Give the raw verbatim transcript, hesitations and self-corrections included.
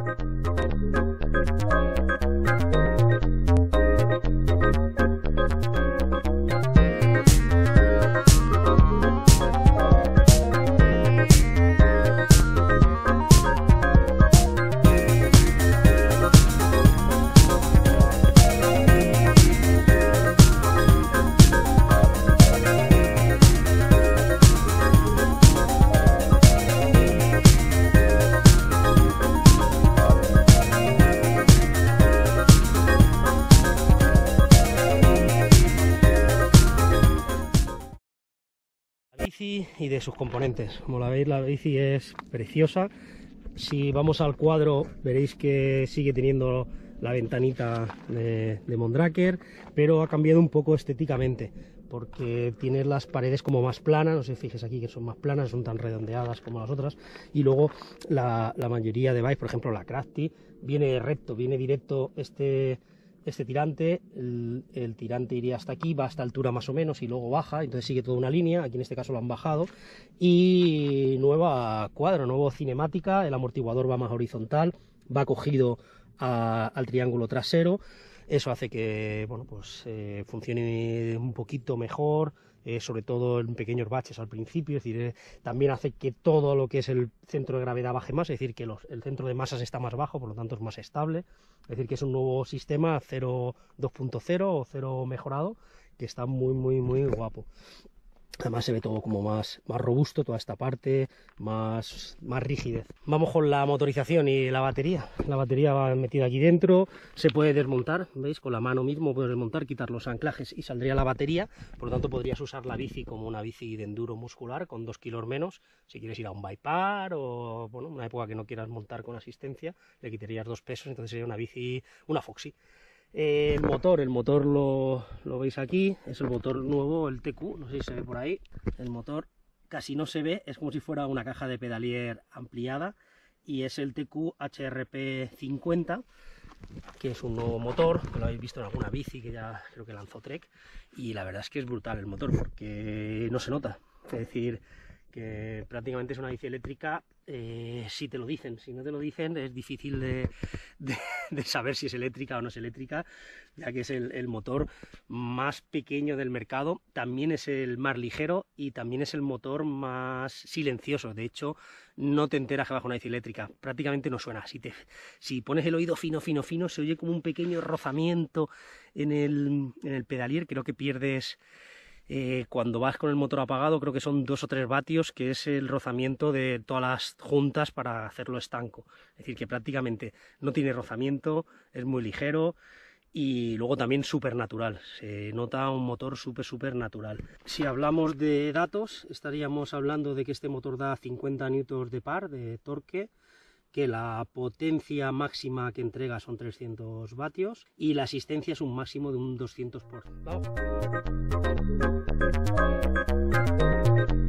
Y de sus componentes. Como la veis, la bici es preciosa. Si vamos al cuadro veréis que sigue teniendo la ventanita de, de Mondraker, pero ha cambiado un poco estéticamente porque tiene las paredes como más planas. No sé si fijes aquí que son más planas, son tan redondeadas como las otras, y luego la, la mayoría de bikes, por ejemplo la Crafty, viene recto, viene directo este Este tirante, el, el tirante iría hasta aquí, va a esta altura más o menos y luego baja, entonces sigue toda una línea. Aquí en este caso lo han bajado. Y nueva cuadro, nuevo cinemática, el amortiguador va más horizontal, va cogido a, al triángulo trasero. Eso hace que, bueno, pues eh, funcione un poquito mejor, eh, sobre todo en pequeños baches al principio. Es decir, eh, también hace que todo lo que es el centro de gravedad baje más, es decir, que los, el centro de masas está más bajo, por lo tanto es más estable. Es decir, que es un nuevo sistema cero dos punto cero o cero mejorado, que está muy, muy, muy guapo. Además se ve todo como más, más robusto, toda esta parte, más, más rigidez. Vamos con la motorización y la batería. La batería va metida aquí dentro, se puede desmontar, ¿veis? Con la mano mismo puedes desmontar, quitar los anclajes y saldría la batería. Por lo tanto podrías usar la bici como una bici de enduro muscular con dos kilos menos. Si quieres ir a un bipar o, bueno, una época que no quieras montar con asistencia, le quitarías dos pesos, entonces sería una bici, una Foxy. El motor, el motor lo, lo veis aquí, es el motor nuevo, el T Q, no sé si se ve por ahí. El motor casi no se ve, es como si fuera una caja de pedalier ampliada, y es el T Q H R P cincuenta, que es un nuevo motor, que lo habéis visto en alguna bici que ya creo que lanzó Trek, y la verdad es que es brutal el motor porque no se nota. Es decir, que prácticamente es una bici eléctrica eh, si te lo dicen. Si no te lo dicen es difícil de, de, de saber si es eléctrica o no es eléctrica, ya que es el, el motor más pequeño del mercado, también es el más ligero y también es el motor más silencioso. De hecho, no te enteras que vas con una bici eléctrica, prácticamente no suena. Si, te, si pones el oído fino, fino, fino, se oye como un pequeño rozamiento en el, en el pedalier. Creo que pierdes... Eh, cuando vas con el motor apagado, creo que son dos o tres vatios, que es el rozamiento de todas las juntas para hacerlo estanco. Es decir, que prácticamente no tiene rozamiento, es muy ligero y luego también súper natural. Se nota un motor súper, súper natural. Si hablamos de datos, estaríamos hablando de que este motor da cincuenta newtons de par de torque, que la potencia máxima que entrega son trescientos vatios y la asistencia es un máximo de un doscientos por ciento. Vamos.